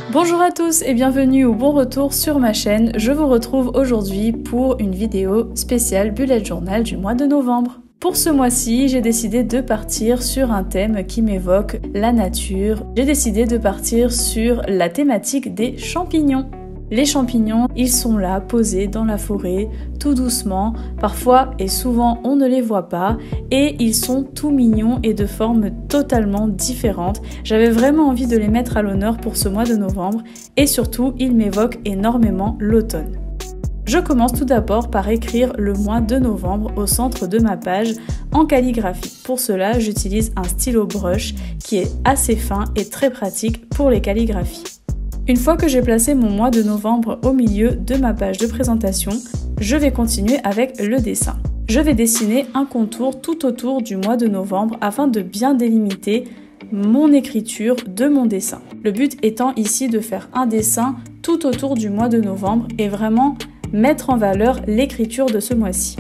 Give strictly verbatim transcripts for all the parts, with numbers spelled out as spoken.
Bonjour à tous et bienvenue au bon retour sur ma chaîne. Je vous retrouve aujourd'hui pour une vidéo spéciale bullet journal du mois de novembre. Pour ce mois-ci, j'ai décidé de partir sur un thème qui m'évoque la nature. J'ai décidé de partir sur la thématique des champignons. Les champignons, ils sont là, posés dans la forêt, tout doucement. Parfois et souvent, on ne les voit pas. Et ils sont tout mignons et de formes totalement différentes. J'avais vraiment envie de les mettre à l'honneur pour ce mois de novembre. Et surtout, ils m'évoquent énormément l'automne. Je commence tout d'abord par écrire le mois de novembre au centre de ma page en calligraphie. Pour cela, j'utilise un stylo brush qui est assez fin et très pratique pour les calligraphies. Une fois que j'ai placé mon mois de novembre au milieu de ma page de présentation, je vais continuer avec le dessin. Je vais dessiner un contour tout autour du mois de novembre afin de bien délimiter mon écriture de mon dessin. Le but étant ici de faire un dessin tout autour du mois de novembre et vraiment mettre en valeur l'écriture de ce mois-ci.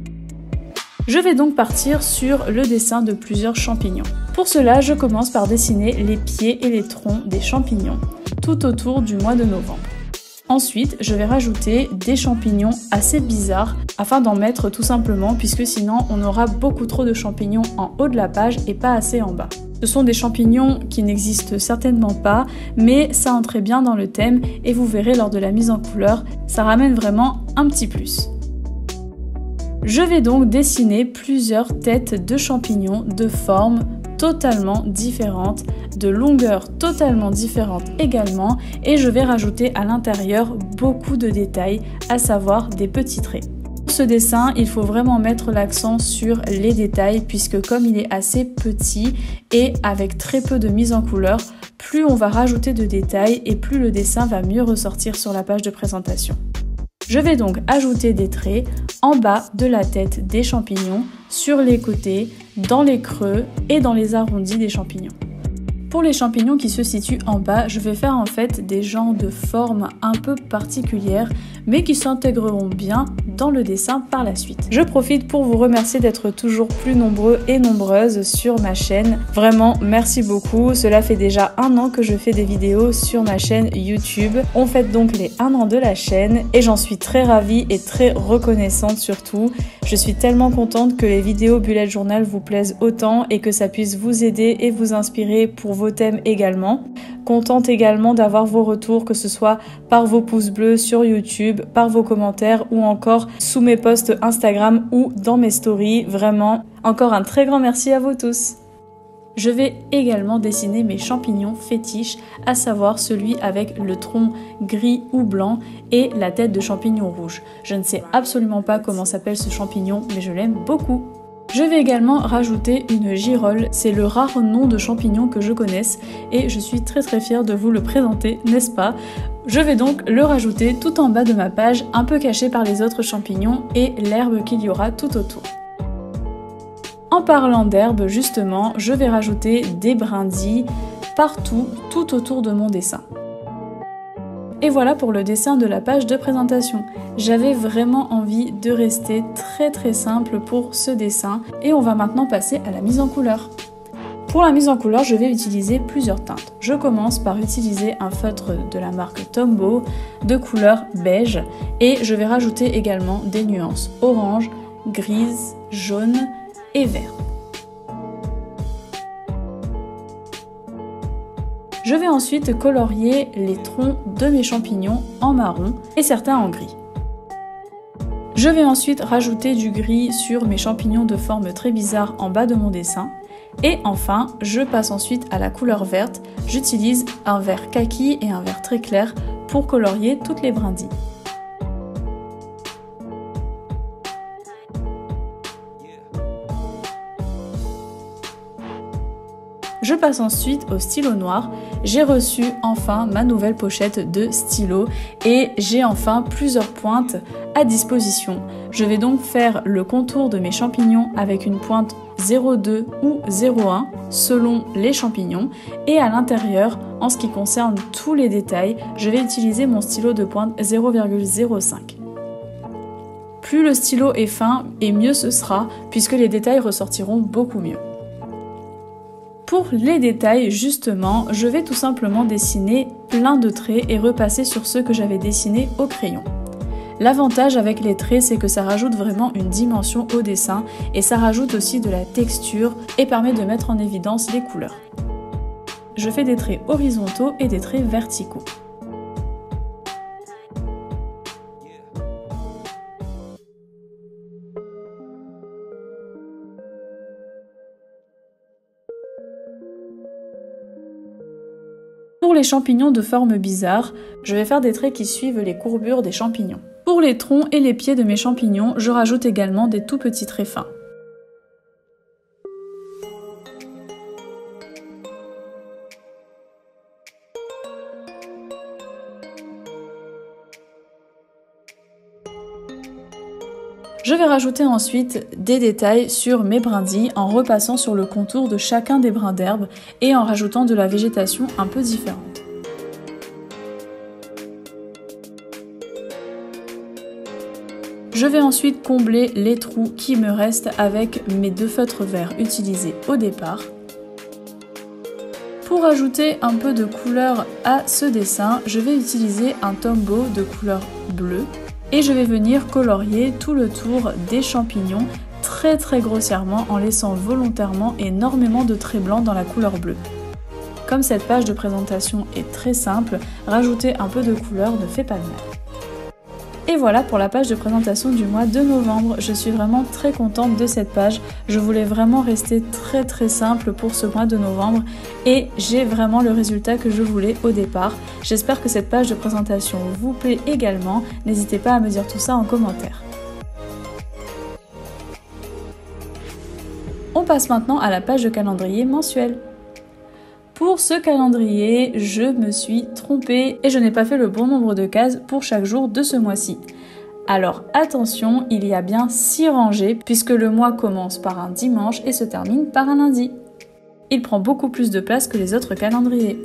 Je vais donc partir sur le dessin de plusieurs champignons. Pour cela, je commence par dessiner les pieds et les troncs des champignons tout autour du mois de novembre. Ensuite, je vais rajouter des champignons assez bizarres afin d'en mettre tout simplement puisque sinon on aura beaucoup trop de champignons en haut de la page et pas assez en bas. Ce sont des champignons qui n'existent certainement pas, mais ça entre très bien dans le thème et vous verrez lors de la mise en couleur, ça ramène vraiment un petit plus. Je vais donc dessiner plusieurs têtes de champignons de formes totalement différentes, de longueurs totalement différentes également, et je vais rajouter à l'intérieur beaucoup de détails, à savoir des petits traits. Pour ce dessin, il faut vraiment mettre l'accent sur les détails puisque comme il est assez petit et avec très peu de mise en couleur, plus on va rajouter de détails et plus le dessin va mieux ressortir sur la page de présentation. Je vais donc ajouter des traits en bas de la tête des champignons, sur les côtés, dans les creux et dans les arrondis des champignons. Pour les champignons qui se situent en bas, je vais faire en fait des genres de formes un peu particulières, mais qui s'intégreront bien dans le dessin par la suite. Je profite pour vous remercier d'être toujours plus nombreux et nombreuses sur ma chaîne. Vraiment, merci beaucoup. Cela fait déjà un an que je fais des vidéos sur ma chaîne YouTube. On fête donc les un an de la chaîne et j'en suis très ravie et très reconnaissante surtout. Je suis tellement contente que les vidéos bullet journal vous plaisent autant et que ça puisse vous aider et vous inspirer pour vos thèmes également. Contente également d'avoir vos retours, que ce soit par vos pouces bleus sur YouTube, par vos commentaires ou encore sous mes posts Instagram ou dans mes stories. Vraiment, encore un très grand merci à vous tous. Je vais également dessiner mes champignons fétiches, à savoir celui avec le tronc gris ou blanc et la tête de champignon rouge. Je ne sais absolument pas comment s'appelle ce champignon, mais je l'aime beaucoup. Je vais également rajouter une girole, c'est le rare nom de champignon que je connaisse et je suis très très fière de vous le présenter, n'est-ce pas? Je vais donc le rajouter tout en bas de ma page, un peu caché par les autres champignons et l'herbe qu'il y aura tout autour. En parlant d'herbe, justement, je vais rajouter des brindilles partout, tout autour de mon dessin. Et voilà pour le dessin de la page de présentation. J'avais vraiment envie de rester très très simple pour ce dessin et on va maintenant passer à la mise en couleur. Pour la mise en couleur, je vais utiliser plusieurs teintes. Je commence par utiliser un feutre de la marque Tombow de couleur beige et je vais rajouter également des nuances orange, grise, jaune et vert. Je vais ensuite colorier les troncs de mes champignons en marron et certains en gris. Je vais ensuite rajouter du gris sur mes champignons de forme très bizarre en bas de mon dessin. Et enfin, je passe ensuite à la couleur verte. J'utilise un vert kaki et un vert très clair pour colorier toutes les brindilles. Je passe ensuite au stylo noir. J'ai reçu enfin ma nouvelle pochette de stylo et j'ai enfin plusieurs pointes à disposition. Je vais donc faire le contour de mes champignons avec une pointe zéro virgule deux ou zéro virgule un selon les champignons et à l'intérieur, en ce qui concerne tous les détails, je vais utiliser mon stylo de pointe zéro virgule zéro cinq. Plus le stylo est fin et mieux ce sera puisque les détails ressortiront beaucoup mieux. Pour les détails, justement, je vais tout simplement dessiner plein de traits et repasser sur ceux que j'avais dessinés au crayon. L'avantage avec les traits, c'est que ça rajoute vraiment une dimension au dessin et ça rajoute aussi de la texture et permet de mettre en évidence les couleurs. Je fais des traits horizontaux et des traits verticaux. Pour les champignons de forme bizarre, je vais faire des traits qui suivent les courbures des champignons. Pour les troncs et les pieds de mes champignons, je rajoute également des tout petits traits fins. Je vais rajouter ensuite des détails sur mes brindilles en repassant sur le contour de chacun des brins d'herbe et en rajoutant de la végétation un peu différente. Je vais ensuite combler les trous qui me restent avec mes deux feutres verts utilisés au départ. Pour ajouter un peu de couleur à ce dessin, je vais utiliser un Tombow de couleur bleue. Et je vais venir colorier tout le tour des champignons très très grossièrement en laissant volontairement énormément de traits blancs dans la couleur bleue. Comme cette page de présentation est très simple, rajouter un peu de couleur ne fait pas de mal. Et voilà pour la page de présentation du mois de novembre. Je suis vraiment très contente de cette page. Je voulais vraiment rester très très simple pour ce mois de novembre et j'ai vraiment le résultat que je voulais au départ. J'espère que cette page de présentation vous plaît également. N'hésitez pas à me dire tout ça en commentaire. On passe maintenant à la page de calendrier mensuel. Pour ce calendrier, je me suis trompée et je n'ai pas fait le bon nombre de cases pour chaque jour de ce mois-ci. Alors attention, il y a bien six rangées puisque le mois commence par un dimanche et se termine par un lundi. Il prend beaucoup plus de place que les autres calendriers.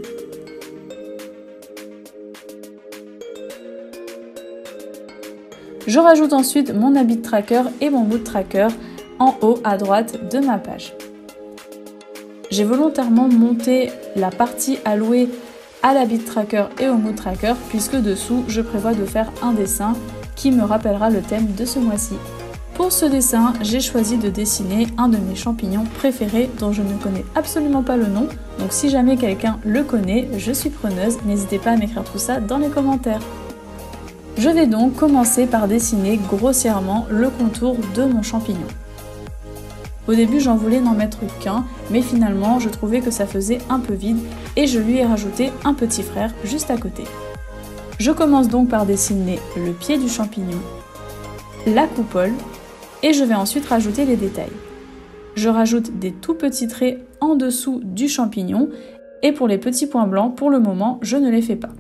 Je rajoute ensuite mon habit tracker et mon mood tracker en haut à droite de ma page. J'ai volontairement monté la partie allouée à l'habit tracker et au mood tracker puisque dessous je prévois de faire un dessin qui me rappellera le thème de ce mois-ci. Pour ce dessin, j'ai choisi de dessiner un de mes champignons préférés dont je ne connais absolument pas le nom, donc si jamais quelqu'un le connaît, je suis preneuse, n'hésitez pas à m'écrire tout ça dans les commentaires. Je vais donc commencer par dessiner grossièrement le contour de mon champignon. Au début, j'en voulais n'en mettre qu'un, mais finalement, je trouvais que ça faisait un peu vide et je lui ai rajouté un petit frère juste à côté. Je commence donc par dessiner le pied du champignon, la coupole et je vais ensuite rajouter les détails. Je rajoute des tout petits traits en dessous du champignon et pour les petits points blancs, pour le moment, je ne les fais pas.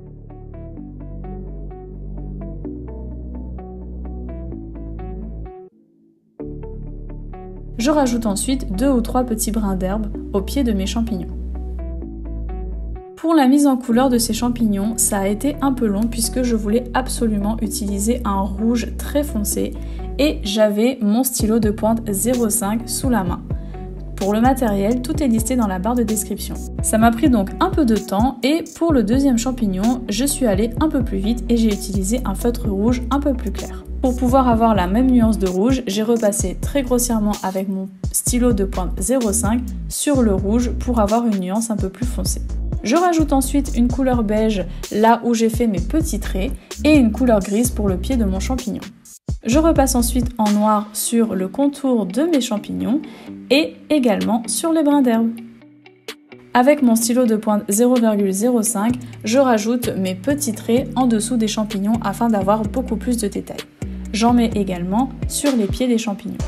Je rajoute ensuite deux ou trois petits brins d'herbe au pied de mes champignons. Pour la mise en couleur de ces champignons, ça a été un peu long puisque je voulais absolument utiliser un rouge très foncé et j'avais mon stylo de pointe zéro virgule cinq sous la main. Pour le matériel, tout est listé dans la barre de description. Ça m'a pris donc un peu de temps et pour le deuxième champignon, je suis allée un peu plus vite et j'ai utilisé un feutre rouge un peu plus clair. Pour pouvoir avoir la même nuance de rouge, j'ai repassé très grossièrement avec mon stylo de pointe zéro virgule cinq sur le rouge pour avoir une nuance un peu plus foncée. Je rajoute ensuite une couleur beige là où j'ai fait mes petits traits et une couleur grise pour le pied de mon champignon. Je repasse ensuite en noir sur le contour de mes champignons et également sur les brins d'herbe. Avec mon stylo de pointe zéro virgule zéro cinq, je rajoute mes petits traits en dessous des champignons afin d'avoir beaucoup plus de détails. J'en mets également sur les pieds des champignons.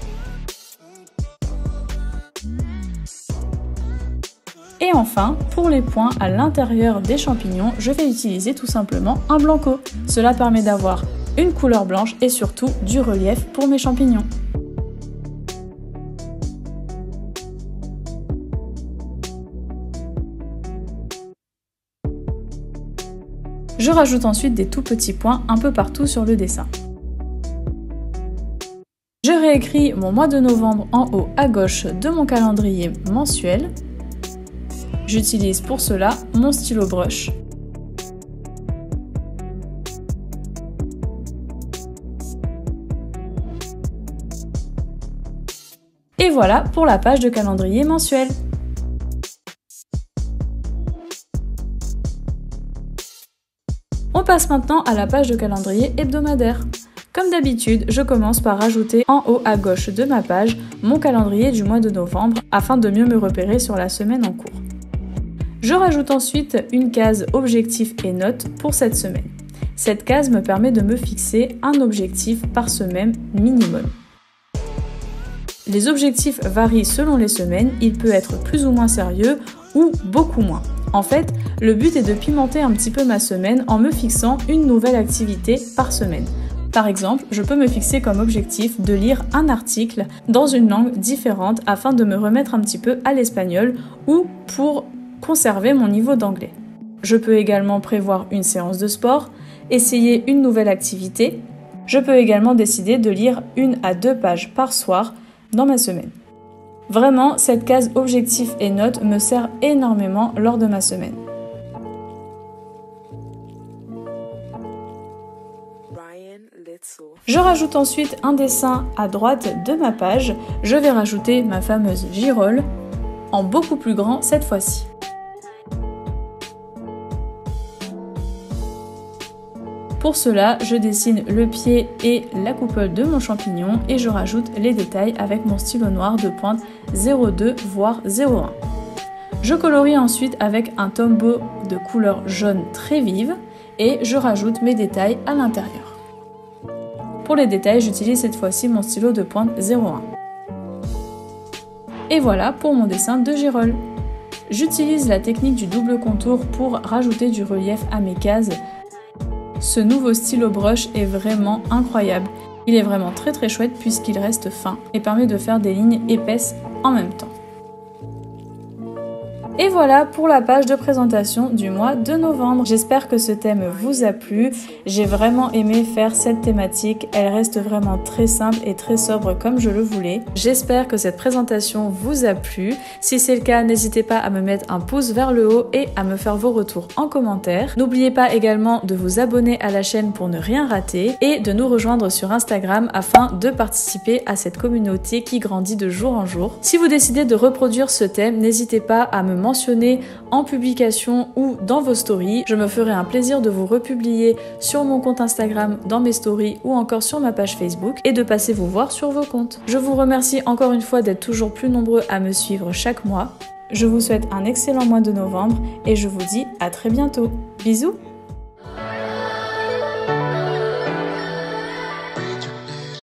Et enfin, pour les points à l'intérieur des champignons, je vais utiliser tout simplement un blanco. Cela permet d'avoir une couleur blanche et surtout du relief pour mes champignons. Je rajoute ensuite des tout petits points un peu partout sur le dessin. Je réécris mon mois de novembre en haut à gauche de mon calendrier mensuel. J'utilise pour cela mon stylo brush. Et voilà pour la page de calendrier mensuel. On passe maintenant à la page de calendrier hebdomadaire. Comme d'habitude, je commence par rajouter en haut à gauche de ma page mon calendrier du mois de novembre afin de mieux me repérer sur la semaine en cours. Je rajoute ensuite une case objectifs et notes pour cette semaine. Cette case me permet de me fixer un objectif par semaine minimum. Les objectifs varient selon les semaines, il peut être plus ou moins sérieux ou beaucoup moins. En fait, le but est de pimenter un petit peu ma semaine en me fixant une nouvelle activité par semaine. Par exemple, je peux me fixer comme objectif de lire un article dans une langue différente afin de me remettre un petit peu à l'espagnol ou pour conserver mon niveau d'anglais. Je peux également prévoir une séance de sport, essayer une nouvelle activité. Je peux également décider de lire une à deux pages par soir dans ma semaine. Vraiment, cette case objectifs et notes me sert énormément lors de ma semaine. Je rajoute ensuite un dessin à droite de ma page. Je vais rajouter ma fameuse girole en beaucoup plus grand cette fois-ci. Pour cela, je dessine le pied et la coupole de mon champignon et je rajoute les détails avec mon stylo noir de pointe zéro deux voire zéro un. Je colorie ensuite avec un Tombow de couleur jaune très vive et je rajoute mes détails à l'intérieur. Pour les détails, j'utilise cette fois-ci mon stylo de pointe zéro un. Et voilà pour mon dessin de girole. J'utilise la technique du double contour pour rajouter du relief à mes cases. Ce nouveau stylo brush est vraiment incroyable. Il est vraiment très très chouette puisqu'il reste fin et permet de faire des lignes épaisses en même temps. Et voilà pour la page de présentation du mois de novembre. J'espère que ce thème vous a plu. J'ai vraiment aimé faire cette thématique. Elle reste vraiment très simple et très sobre comme je le voulais. J'espère que cette présentation vous a plu. Si c'est le cas, n'hésitez pas à me mettre un pouce vers le haut et à me faire vos retours en commentaire. N'oubliez pas également de vous abonner à la chaîne pour ne rien rater et de nous rejoindre sur Instagram afin de participer à cette communauté qui grandit de jour en jour. Si vous décidez de reproduire ce thème, n'hésitez pas à me mentionner en publication ou dans vos stories. Je me ferai un plaisir de vous republier sur mon compte Instagram, dans mes stories ou encore sur ma page Facebook et de passer vous voir sur vos comptes. Je vous remercie encore une fois d'être toujours plus nombreux à me suivre chaque mois. Je vous souhaite un excellent mois de novembre et je vous dis à très bientôt. Bisous!